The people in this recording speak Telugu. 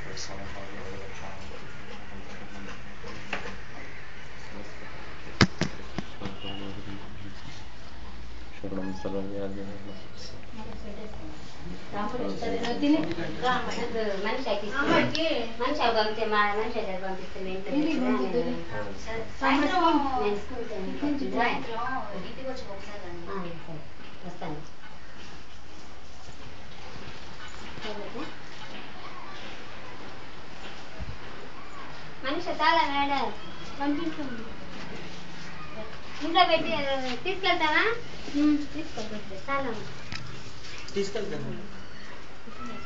మనిషి పంపితే మా మనిషి దగ్గర పంపిస్తే సాయంత్రం ఇంటికి వచ్చి ఒకసారి వస్తాను. మనిషి తాళం వేడ పంపిస్తుంది. ఇంట్లో పెట్టి తీసుకెళ్తావా? తీసుకెళ్తా తాళం తీసుకెళ్తాను.